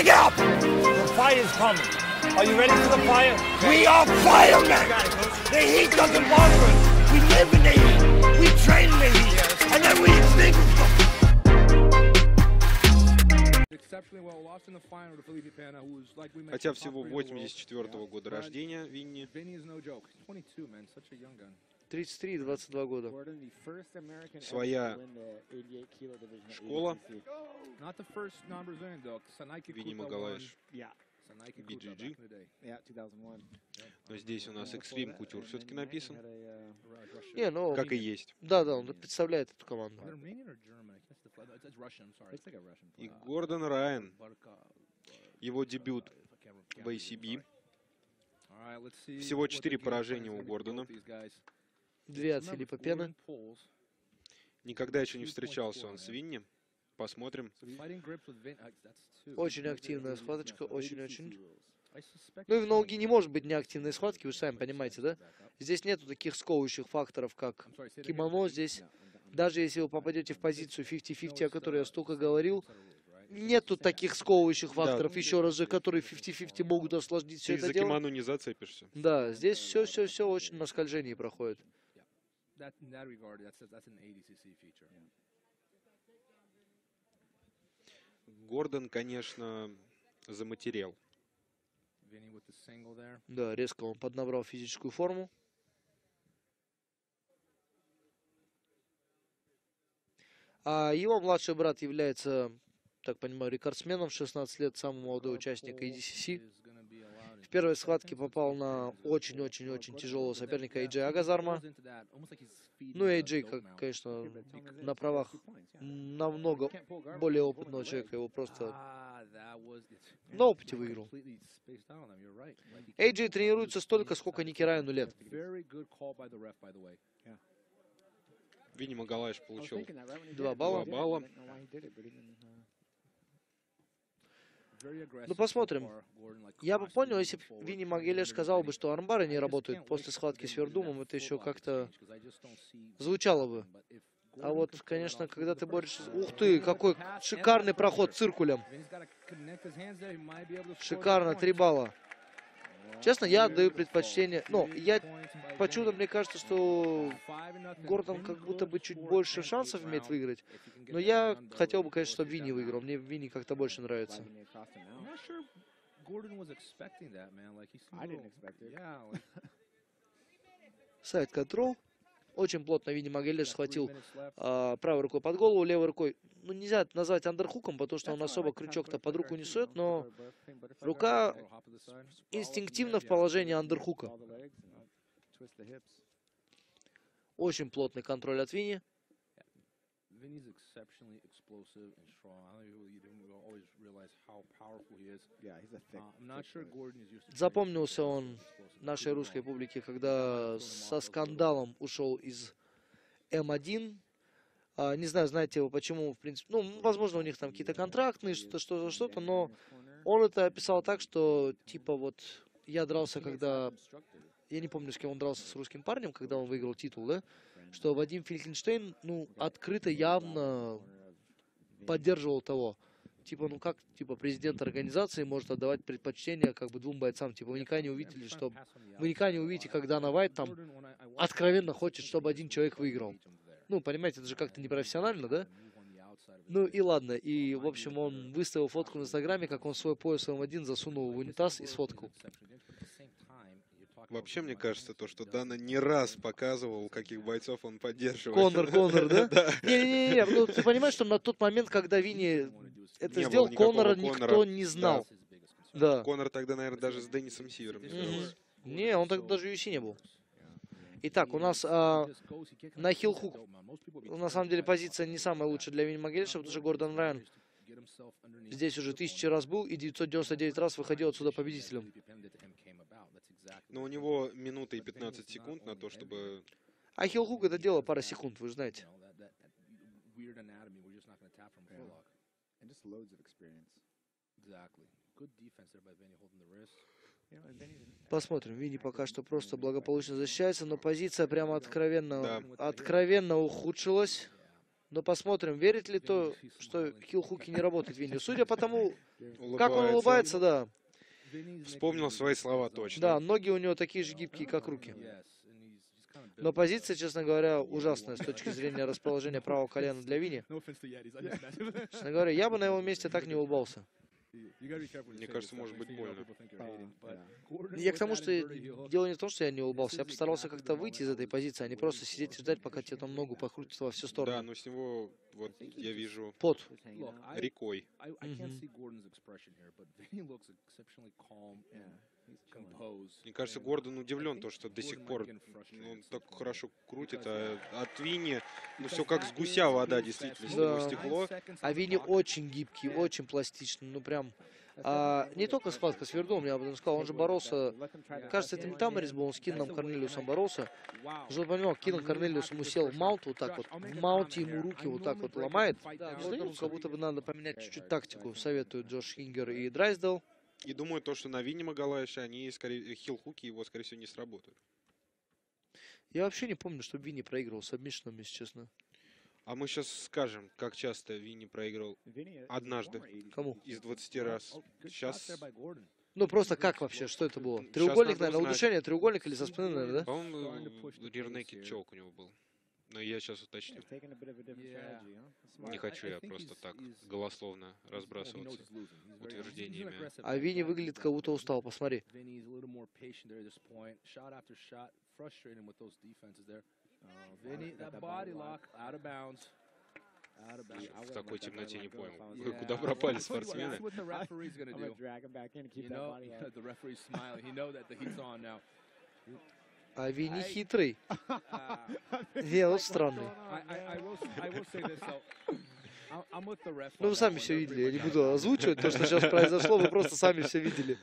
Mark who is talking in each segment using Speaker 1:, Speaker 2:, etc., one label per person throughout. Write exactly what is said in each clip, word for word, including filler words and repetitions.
Speaker 1: Wake up! The fire is coming. Are you ready for the fire? We are firemen! The heat doesn't bother us. We live in the heat. We train in the heat. And then we extinguish them.
Speaker 2: Хотя всего восемьдесят четвёртого года рождения Винни.
Speaker 3: тридцать три и двадцать два года.
Speaker 2: Своя школа. Винни Магалаеш. би джи джи. Но здесь у нас Extreme Couture все-таки написан.
Speaker 3: Не, ну,
Speaker 2: как и есть.
Speaker 3: Да, да, он представляет эту команду.
Speaker 2: И Гордон Райан. Его дебют в эй си би. Всего четыре поражения у Гордона.
Speaker 3: Две от Филиппа Пена.
Speaker 2: Никогда еще не встречался он с Винни. Посмотрим.
Speaker 3: Очень активная схваточка, очень-очень. Ну и в ноуги не может быть неактивной схватки, вы сами понимаете, да? Здесь нету таких сковывающих факторов, как кимоно. Здесь, даже если вы попадете в позицию пятьдесят пятьдесят, о которой я столько говорил, нету таких сковывающих факторов, да. Еще раз же, которые пятьдесят пятьдесят могут осложнить все
Speaker 2: Ты
Speaker 3: это
Speaker 2: за
Speaker 3: дело.
Speaker 2: кимоно не зацепишься.
Speaker 3: Да, здесь все-все-все очень на скольжении проходит.
Speaker 2: Гордон, конечно, заматерел.
Speaker 3: Да, резко он поднабрал физическую форму. А его младший брат является, так понимаю, рекордсменом, шестнадцать лет, самый молодой участник эй ди си си. В первой схватке попал на очень-очень-очень тяжелого соперника Эйджей Агазарма. Ну, Эйджей, как, конечно, на правах намного более опытного человека, его просто на опыте выиграл. Эйджей тренируется столько, сколько Ники Райану лет.
Speaker 2: Винни Магалаеш получил
Speaker 3: два балла.
Speaker 2: два балла.
Speaker 3: Ну, посмотрим. Я бы понял, если бы Винни Магалаеш сказал бы, что армбары не работают после схватки с Вердумом, это еще как-то звучало бы. А вот, конечно, когда ты борешься... Ух ты, какой шикарный проход циркулем. Шикарно, три балла. Честно, я отдаю предпочтение... Ну, я почему-то, мне кажется, что Гордон как будто бы чуть больше шансов имеет выиграть. Но я хотел бы, конечно, чтобы Винни выиграл. Мне Винни как-то больше нравится. Сайд-контрол. Очень плотно Винни Магалаеш схватил а, правой рукой под голову, левой рукой. Ну, нельзя это назвать андерхуком, потому что он особо крючок-то под руку не сует, но рука инстинктивно в положении андерхука. Очень плотный контроль от Винни. Запомнился он нашей русской публике, когда со скандалом ушел из эм один. А, не знаю, знаете его почему, в принципе. Ну, возможно, у них там какие-то контрактные, что-то, что-то, что-то, но он это описал так, что, типа, вот, я дрался, когда... Я не помню, с кем он дрался, с русским парнем, когда он выиграл титул, да? Что Вадим Фелькенштейн, ну, открыто, явно поддерживал того. Типа, ну как, типа, президент организации может отдавать предпочтение, как бы, двум бойцам. Типа, вы никогда не увидели, что... Вы никогда не увидите, когда Дана Вайт там откровенно хочет, чтобы один человек выиграл. Ну, понимаете, это же как-то непрофессионально, да? Ну и ладно. И, в общем, он выставил фотку в Инстаграме, как он свой пояс эм один засунул в унитаз и сфоткал.
Speaker 2: Вообще, мне кажется, то, что Дана не раз показывал, каких бойцов он поддерживает.
Speaker 3: Конор, Конор, да? Не-не-не, ну ты понимаешь, что на тот момент, когда Винни это сделал, Конора никто не знал. Да.
Speaker 2: Конор тогда, наверное, даже с Деннисом Сивером не дрался.
Speaker 3: Не, он тогда даже ю эф си не был. Итак, у нас а, на хилл-хук. На самом деле позиция не самая лучшая для Винни Магалаеша, потому что Гордон Райан здесь уже тысячи раз был и девятьсот девяносто девять раз выходил отсюда победителем.
Speaker 2: Но у него минута и пятнадцать секунд на то, чтобы...
Speaker 3: А хилл-хук это дело пара секунд, вы же знаете. Посмотрим. Винни пока что просто благополучно защищается, но позиция прямо откровенно,
Speaker 2: да.
Speaker 3: откровенно ухудшилась. Но посмотрим, верит ли то, что хилл-хуки не работают Винни. Судя по тому, как он
Speaker 2: Улыбается.
Speaker 3: улыбается, да.
Speaker 2: Вспомнил свои слова точно.
Speaker 3: Да, ноги у него такие же гибкие, как руки. Но позиция, честно говоря, ужасная с точки зрения расположения правого колена для Винни. Честно говоря, я бы на его месте так не улыбался.
Speaker 2: Мне кажется, может быть больно.
Speaker 3: Я к тому, что дело не в том, что я не улыбался. Я постарался как-то выйти из этой позиции, а не просто сидеть и ждать, пока тебе там ногу покрутят во всю
Speaker 2: Да,
Speaker 3: сторону.
Speaker 2: но с него, вот, я вижу,
Speaker 3: Пот.
Speaker 2: рекой. Мне кажется, Гордон удивлен, то, что до сих пор ну, он так хорошо крутит, а от Винни, ну все как с гуся вода, действительно, с него
Speaker 3: Да.
Speaker 2: стекло.
Speaker 3: А Винни очень гибкий, очень пластичный, ну прям... А, не только схватка с Вердом, я бы даже сказал, он же боролся... Кажется, это не Тамарис был, он с Кинном Корнелиусом боролся. Чтобы понимал, Кинн Корнелиус ему сел в маунт вот так вот, в маунте ему руки вот так вот ломает. Гордону как будто бы надо поменять чуть-чуть тактику, советуют Джош Хингер и Драйсдел.
Speaker 2: И думаю, то, что на Винни Магалайше, они, скорее, хилл-хуки его, скорее всего, не сработают.
Speaker 3: Я вообще не помню, чтобы Винни проигрывал с обмишленным, если честно.
Speaker 2: А мы сейчас скажем, как часто Винни проиграл однажды
Speaker 3: Кому?
Speaker 2: из двадцати раз. Сейчас,
Speaker 3: Ну просто как вообще, что это было? Треугольник,
Speaker 2: надо
Speaker 3: наверное,
Speaker 2: узнать.
Speaker 3: удушение, треугольник или со спины, наверное, да?
Speaker 2: по-моему, рирнекед чоук у него был. Но я сейчас уточню. Не хочу я просто так голословно разбрасываться утверждениями.
Speaker 3: А Винни выглядит, как будто устал, посмотри.
Speaker 2: В такой темноте не понял, куда пропали спортсмены.
Speaker 3: А Винни хитрый. Не, он странный. Ну вы сами все видели, я не буду озвучивать то, что сейчас произошло, вы просто сами все видели.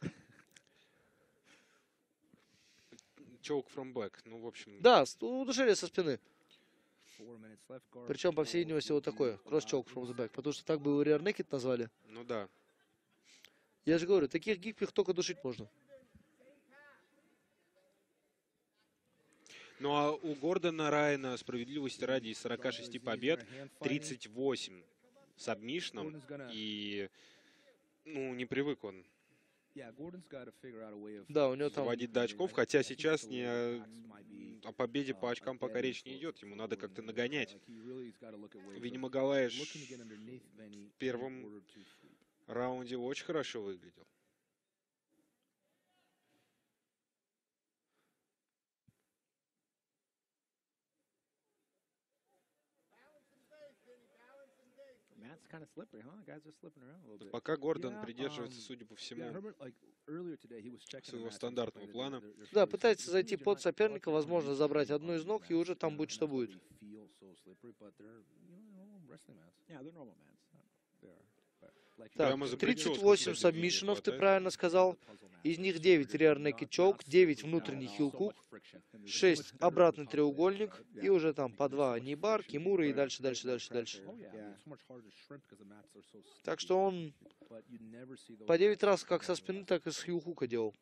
Speaker 2: Choke from back, ну в общем.
Speaker 3: Да, с- удушение со спины. Причем, по всей видимости, вот такое. Cross-choke from the back. Потому что так бы его rear naked назвали.
Speaker 2: Ну да.
Speaker 3: Я же говорю, таких гибких только душить можно.
Speaker 2: Ну а у Гордона Райана, справедливости ради, из сорока шести побед тридцать восемь с обмишном. И ну не привык он
Speaker 3: Да, у него там...
Speaker 2: доводить до очков, хотя сейчас не о, о победе по очкам пока речь не идет. Ему надо как-то нагонять. Винни Магалайш в первом раунде очень хорошо выглядел. Пока Гордон придерживается, судя по всему, своего стандартного плана.
Speaker 3: Да, пытается зайти под соперника, возможно, забрать одну из ног, и уже там будет что будет. Так,
Speaker 2: Прямо за
Speaker 3: тридцать
Speaker 2: прическу,
Speaker 3: восемь
Speaker 2: кстати, Винни
Speaker 3: сабмишенов, ты
Speaker 2: хватает.
Speaker 3: правильно сказал. Из них девять rear naked choke, девять внутренний хилл-кук, шесть обратный треугольник, и уже там по два нибар, кимуры и дальше, дальше, дальше, дальше. Так что он по девять раз как со спины, так и с хилл-хука делал.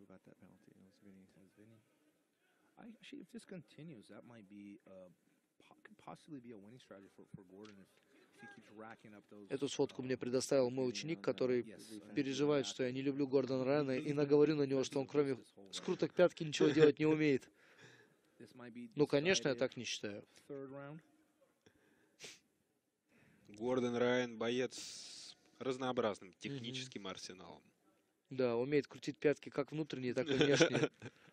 Speaker 3: Эту сотку мне предоставил мой ученик, который переживает, что я не люблю Гордона Райана, и наговорю на него, что он кроме скруток пятки ничего делать не умеет. Ну, конечно, я так не считаю.
Speaker 2: Гордон Райан боец с разнообразным техническим арсеналом.
Speaker 3: Да, умеет крутить пятки как внутренние, так и внешние.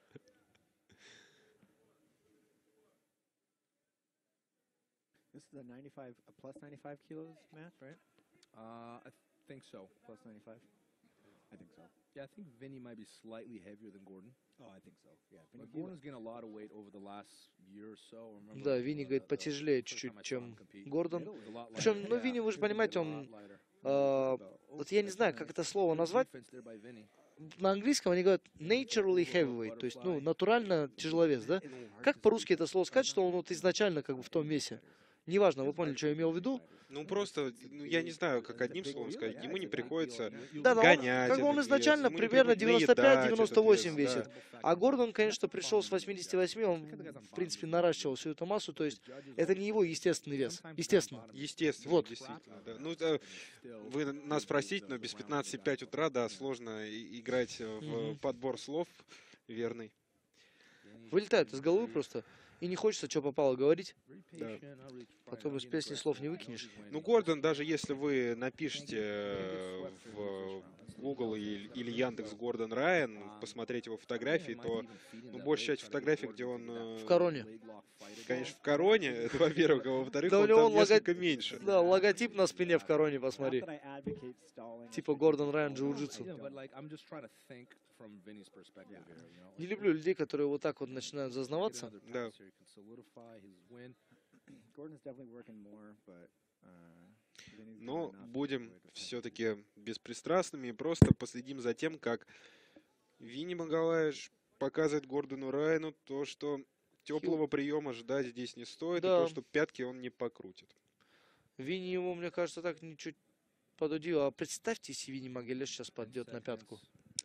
Speaker 4: This is a ninety-five, a plus ninety-five kilos match, right?
Speaker 5: Uh, I think so.
Speaker 4: Plus ninety-five? I think so.
Speaker 5: Yeah, I think Vinny might be slightly heavier than Gordon.
Speaker 4: Oh, I think so. Yeah.
Speaker 5: But
Speaker 4: Vinny,
Speaker 5: Gordon's gained a lot of weight over the last year or so. Remember,
Speaker 3: Да, Винни, говорит, потяжелее чуть-чуть, чем Гордон. Причем, ну, Винни, вы же понимаете, он... а, вот я не знаю, как это слово назвать. На английском они говорят naturally heavyweight, то есть, ну, натурально тяжеловес, да? Как по-русски это слово сказать, что он вот изначально как бы в том весе? Неважно, вы поняли, что я имел в виду.
Speaker 2: Ну просто, ну, я не знаю, как одним словом сказать, ему не приходится
Speaker 3: Да, но он,
Speaker 2: гонять
Speaker 3: как бы он
Speaker 2: этот вес,
Speaker 3: изначально
Speaker 2: ему не
Speaker 3: примерно
Speaker 2: приходится
Speaker 3: девяносто пять
Speaker 2: наедать
Speaker 3: девяносто
Speaker 2: этот
Speaker 3: восемь
Speaker 2: вес,
Speaker 3: весит.
Speaker 2: да.
Speaker 3: А Гордон, конечно, пришел с восьмидесяти восьми, он, в принципе, наращивал всю эту массу, то есть это не его естественный вес. Естественно.
Speaker 2: Естественно,
Speaker 3: Вот.
Speaker 2: действительно, да. Ну, да, вы нас простите, но без пятнадцати пять утра, да, сложно и- играть в
Speaker 3: Мгм.
Speaker 2: подбор слов верный.
Speaker 3: Вылетает из головы просто. И не хочется, что попало говорить.
Speaker 2: Да.
Speaker 3: Потом из песни слов не выкинешь.
Speaker 2: Ну, Гордон, даже если вы напишите э, в Google или, или Яндекс Гордон Райан, посмотреть его фотографии, то ну, большая часть фотографий, где он, э,
Speaker 3: В короне.
Speaker 2: конечно, в короне, это во-первых, а во-вторых,
Speaker 3: Да у
Speaker 2: он
Speaker 3: него
Speaker 2: там
Speaker 3: лого-
Speaker 2: несколько меньше.
Speaker 3: Да, логотип на спине в короне, посмотри.
Speaker 4: Not that I advocate stalling.
Speaker 3: Типа Гордон Райан джиу-джитсу.
Speaker 5: Yeah, but like I'm just trying to think from Vinny's perspective here, you know.
Speaker 3: Не
Speaker 5: Like,
Speaker 3: люблю людей, которые вот так вот начинают
Speaker 5: get
Speaker 3: зазнаваться.
Speaker 5: another
Speaker 2: Да.
Speaker 5: pass here, he can solidify his win.
Speaker 4: Gordon's definitely working more, but uh, Vinny's
Speaker 2: Но
Speaker 4: doing enough to
Speaker 2: будем
Speaker 4: avoid the
Speaker 2: все-таки беспристрастными и просто последим за тем, как Винни Магалаеш показывает Гордону Райану то, что теплого приема ждать здесь не стоит,
Speaker 3: Да.
Speaker 2: и то, что пятки он не покрутит.
Speaker 3: Винни ему, мне кажется, так ничуть подудил. А представьте, если Винни Магелеш сейчас подойдет на пятку.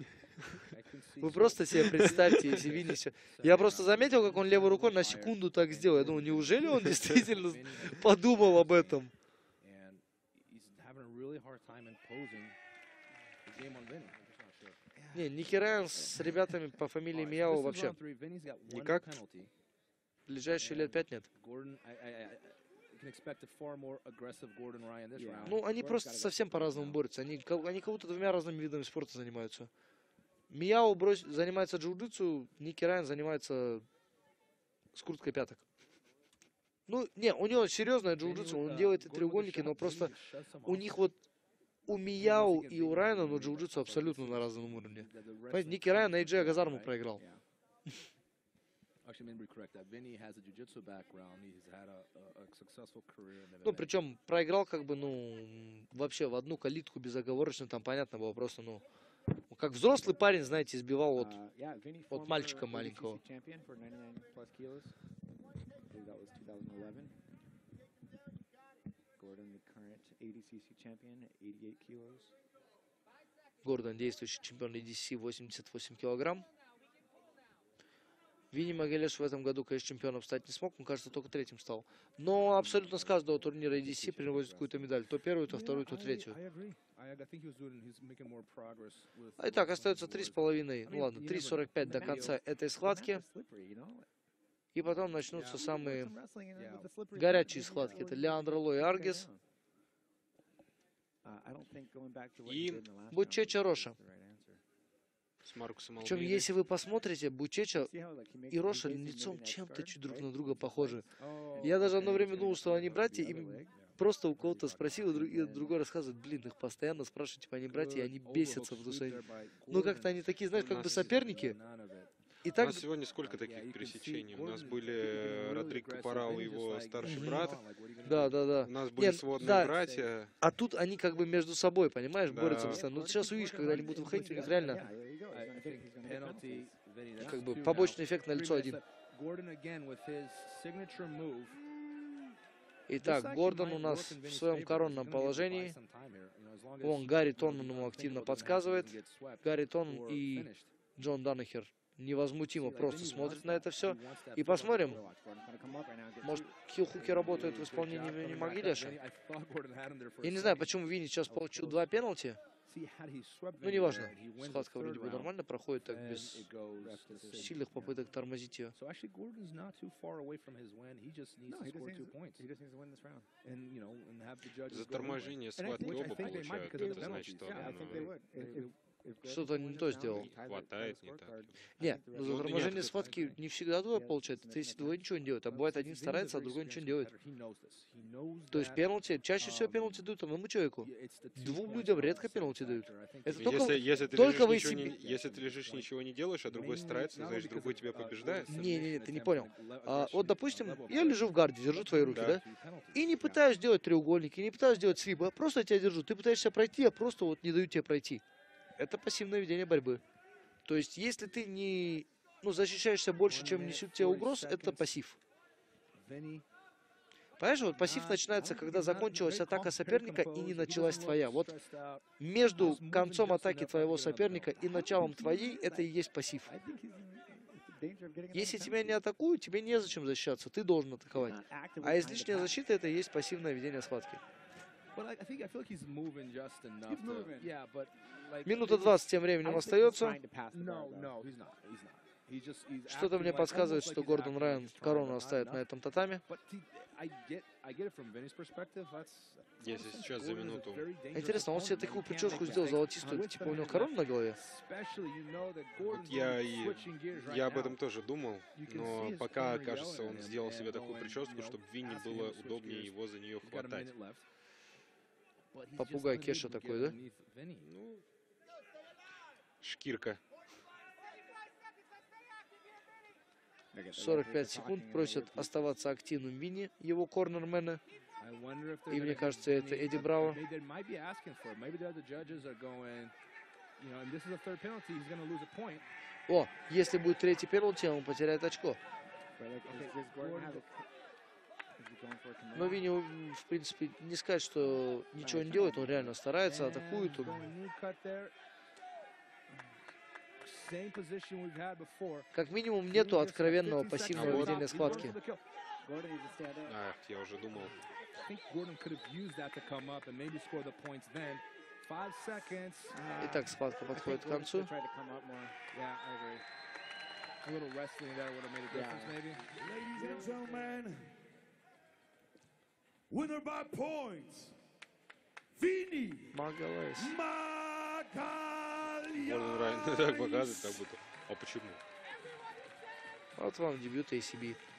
Speaker 5: I can see
Speaker 3: Вы
Speaker 5: some-
Speaker 3: просто себе представьте, если Винни сейчас... Я просто заметил, как он левой рукой на секунду так сделал. Я думаю, неужели он действительно подумал об этом?
Speaker 5: And he's having a really hard time imposing the game on Vinny. I'm just not sure.
Speaker 3: Не, Ники Райан с ребятами по фамилии
Speaker 5: Alright, so
Speaker 3: Мияо
Speaker 5: this is
Speaker 3: вообще
Speaker 5: round three. Vinny's got one
Speaker 2: Никак.
Speaker 5: penalty.
Speaker 3: ближайшие лет пять нет.
Speaker 5: Gordon, I, I, I I can expect a far more aggressive Gordon Ryan this
Speaker 4: Yeah.
Speaker 5: round.
Speaker 3: Ну, они просто совсем по-разному борются. Они, ка- они как будто двумя разными видами спорта занимаются. Мияо брось, занимается джиу-джитсу, Ники Райан занимается скруткой пяток. Ну, не, у него серьезное джиу-джитсу, он делает и треугольники, но просто у них вот у Мияо и у Райана, ну, джиу-джитсу абсолютно на разном уровне. Понимаете, Ники Райан Эйджей Агазарму проиграл.
Speaker 5: Actually, maybe correct that. Vinny has a jiu-jitsu background. He's had a, a, a successful career in M M A.
Speaker 3: Ну, причем проиграл как бы, ну, м, вообще в одну калитку безоговорочно, там понятно было просто, ну, как взрослый парень, знаете, избивал вот.
Speaker 4: Uh, yeah, Vinny,
Speaker 3: от
Speaker 4: former
Speaker 3: мальчика
Speaker 4: A D C C
Speaker 3: маленького.
Speaker 4: champion for ninety-nine plus kilos. I believe that was twenty eleven. Gordon, the current A D C C champion, eighty-eight kilos.
Speaker 3: Гордон, действующий чемпион И Ди Си, восемьдесят восемь килограмм. Винни Магелеш в этом году, конечно, чемпионом стать не смог, он, кажется, только третьим стал. Но абсолютно с каждого турнира И Ди Си привозит какую-то медаль. То первую, то вторую, то третью.
Speaker 5: I agree. I, I think he was doing, he's making more progress with.
Speaker 3: А итак, остается три с половиной, ну ладно, три сорок пять до конца этой схватки. И потом начнутся самые горячие схватки. Это Леандро Ло и Аргес.
Speaker 2: И
Speaker 3: Бучеча Роша.
Speaker 2: С Маркусом
Speaker 3: Причем,
Speaker 2: Алмейдой.
Speaker 3: если вы посмотрите, Бучеча и Роша лицом чем-то чуть друг на друга похожи. Я даже одно время думал, что они братья, и просто у кого-то спросил, и друг- и другой рассказывает, блин, их постоянно спрашивают, типа, они братья, и они бесятся, потому что они... Ну, как-то они такие, знаешь, как бы соперники. И
Speaker 2: У
Speaker 3: так,
Speaker 2: нас сегодня сколько таких пересечений? У нас были Родрик Капарал и его старший брат.
Speaker 3: да, да, да.
Speaker 2: У нас были
Speaker 3: Нет,
Speaker 2: сводные
Speaker 3: да.
Speaker 2: братья.
Speaker 3: А тут они как бы между собой, понимаешь,
Speaker 2: Да.
Speaker 3: борются постоянно. Ну, сейчас увидишь, когда они будут выходить, у них реально
Speaker 5: I think penalty, Vinny, that's
Speaker 3: как бы
Speaker 5: two now.
Speaker 3: побочный эффект на
Speaker 5: Three
Speaker 3: лицо
Speaker 5: minutes
Speaker 3: один.
Speaker 5: left. Gordon again with his signature move.
Speaker 3: Итак, Гордон у нас в своем коронном положении. Вон, Гарри Тоннан ему активно подсказывает. Гарри Тоннан и Джон Даннехер невозмутимо просто смотрят на это все. И посмотрим, может, хилл-хуки работают в исполнении Винни Магелеша. Я не знаю, почему Винни сейчас получил два пенальти. Ну, неважно. Схватка вроде бы нормально проходит, так без сильных попыток тормозить ее.
Speaker 5: So actually, Gordon's not too far away from his win. He just needs to score two points. And, you know, and have the judges
Speaker 2: За
Speaker 5: go their way.
Speaker 2: торможение схватки оба получают. Это значит, что ну,
Speaker 3: Что-то не то сделал.
Speaker 2: не хватает, не так.
Speaker 3: Не, ну за торможение схватки не всегда двое получается. Это если двое ничего не делают. А бывает один старается, а другой ничего не делает. То есть пенальти, чаще всего пенальти дают одному человеку. Двум людям редко пенальти дают. Это только,
Speaker 2: Если, если, ты
Speaker 3: только
Speaker 2: лежишь,
Speaker 3: вы
Speaker 2: ничего
Speaker 3: себе...
Speaker 2: не, если ты лежишь, ничего не делаешь, а другой старается, значит, другой тебя побеждает.
Speaker 3: Не-не-не, ты не понял. А, вот, допустим, я лежу в гарде, держу твои руки, да? И не пытаюсь делать треугольники, не пытаюсь делать свип, а просто тебя держу. Ты пытаешься пройти, а просто вот не даю тебе пройти. Это пассивное ведение борьбы. То есть, если ты не ну, защищаешься больше, чем несут тебе угроз, это пассив. Понимаешь, вот пассив начинается, когда закончилась атака соперника и не началась твоя. Вот между концом атаки твоего соперника и началом твоей, это и есть пассив. Если тебя не атакуют, тебе незачем защищаться, ты должен атаковать. А излишняя защита — это и есть пассивное ведение схватки. Минута двадцать тем временем остается. Что-то мне подсказывает, что Гордон Райан корону оставит на этом татаме.
Speaker 2: Если сейчас за минуту.
Speaker 3: Интересно, он себе такую прическу сделал золотистую, типа у него корона на голове?
Speaker 2: Вот я и я об этом тоже думал, но пока, кажется, он сделал себе такую прическу, чтобы Винни было удобнее его за нее хватать.
Speaker 3: Попугай Кеша такой, да?
Speaker 2: Ну, шкирка.
Speaker 3: сорок пять секунд просят оставаться активным Винни, его корнермены. И мне кажется, это Эдди Браво. О, если будет третий пенальти, он потеряет очко. Но Винни, в принципе, не сказать, что ничего не делает, он реально старается, атакует. Он... Как минимум, нету откровенного пассивного ведения схватки.
Speaker 2: Ах, я уже думал.
Speaker 3: Итак, схватка подходит к концу. Магалайс.
Speaker 2: Гордон Райан так показывает, как будто. А почему?
Speaker 3: Вот вам дебют эй си би.